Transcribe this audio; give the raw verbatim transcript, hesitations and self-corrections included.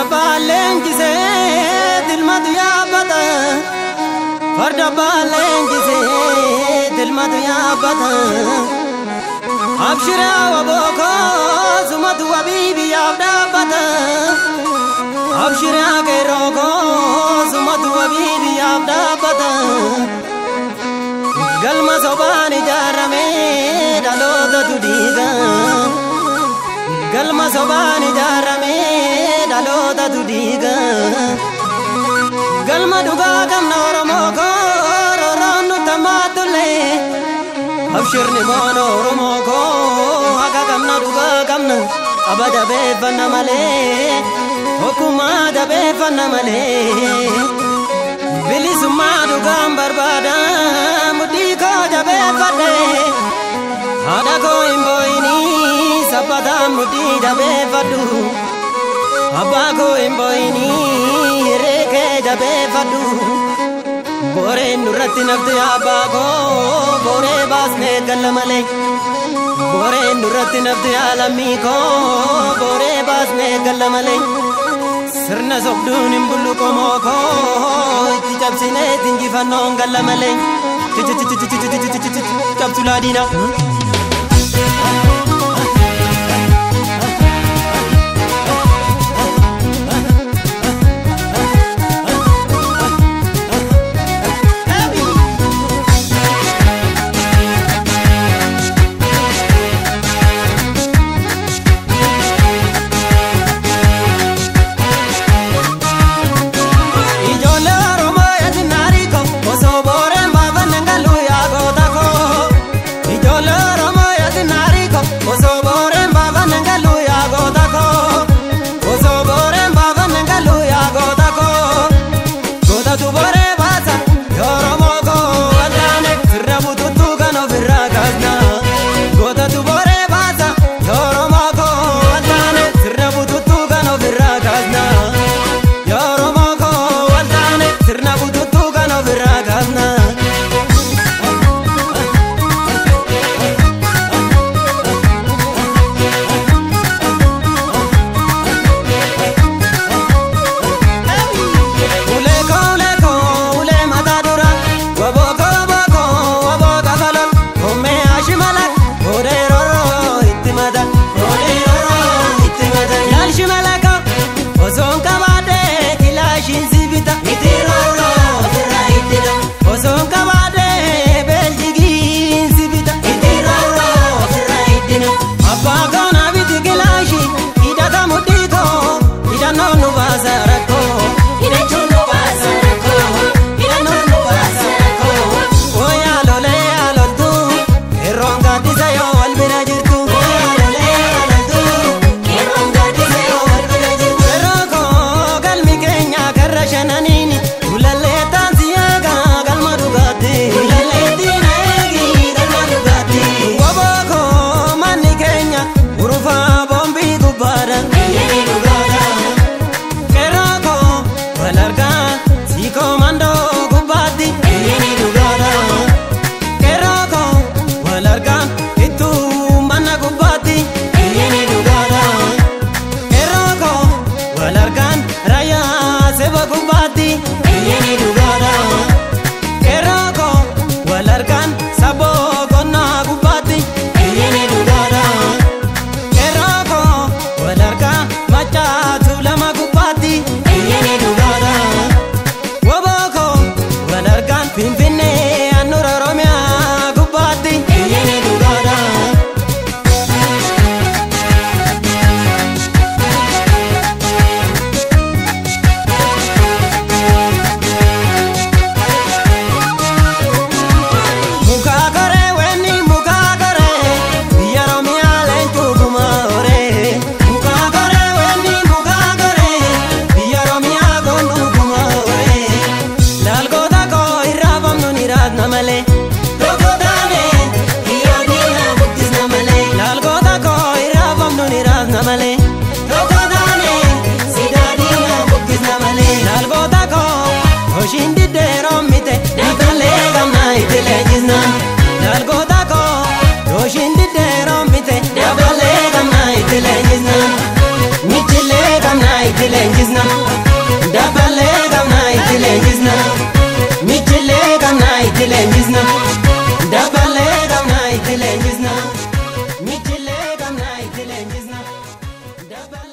Farda balengise dilmadu yaabata Farda balengise dilmadu yaabata Abshira waboko sumatu wabibi yaabdabata Abshira keroko sumatu wabibi yaabdabata Galma sobani jarame dalota tudiga Galma sobani jarame dalota tudiga Galma duga kamna oromoko roronu tamatule Abshirni mono oromoko aga kamna duga kamna abada befanna male hokuma da befanna male Bilisuma duga barbada mudiko da befade Hada ko imboini sabada mudi da befadu Abba ko imboini reke da befadu Bore nurati nafte abba ko bore basne galmale Bore nurati nafte alami ko bore basne galmale Sirna sobdun imbulu ko moko ti jabsine tingi fanon galmale Jabsuladina Michile gamna itilenjizna leenjisna Dabbalee qabna itti leenjisna Michilee qabna itti leenjisna Dabbalee qabna itti leenjisna Michilee qabna itti leenjisna Dabbalee